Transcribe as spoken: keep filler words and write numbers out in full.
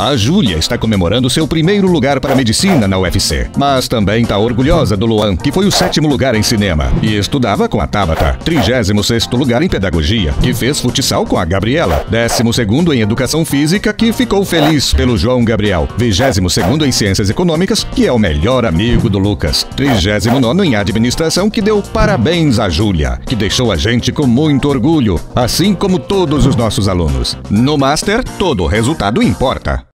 A Júlia está comemorando seu primeiro lugar para medicina na U F C, mas também está orgulhosa do Luan, que foi o sétimo lugar em cinema, e estudava com a Tabata, trigésimo sexto lugar em pedagogia, que fez futsal com a Gabriela, décimo segundo em educação física, que ficou feliz pelo João Gabriel, vigésimo segundo em ciências econômicas, que é o melhor amigo do Lucas, trigésimo nono em administração, que deu parabéns à Júlia, que deixou a gente com muito orgulho, assim como todos os nossos alunos. No Master, todo resultado importa.